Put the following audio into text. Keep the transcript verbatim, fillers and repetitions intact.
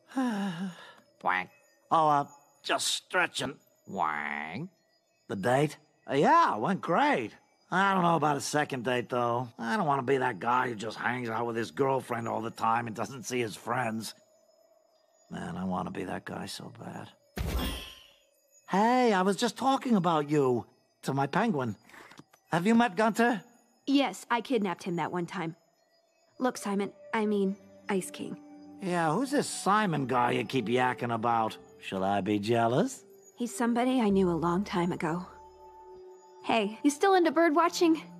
Wang. Oh, uh, just stretching. Wang. The date? Uh, yeah, went great. I don't know about a second date, though. I don't want to be that guy who just hangs out with his girlfriend all the time and doesn't see his friends. Man, I want to be that guy so bad. Hey, I was just talking about you to my penguin. Have you met Gunter? Yes, I kidnapped him that one time. Look, Simon, I mean, Ice King. Yeah, who's this Simon guy you keep yakking about? Should I be jealous? He's somebody I knew a long time ago. Hey, you still into bird watching?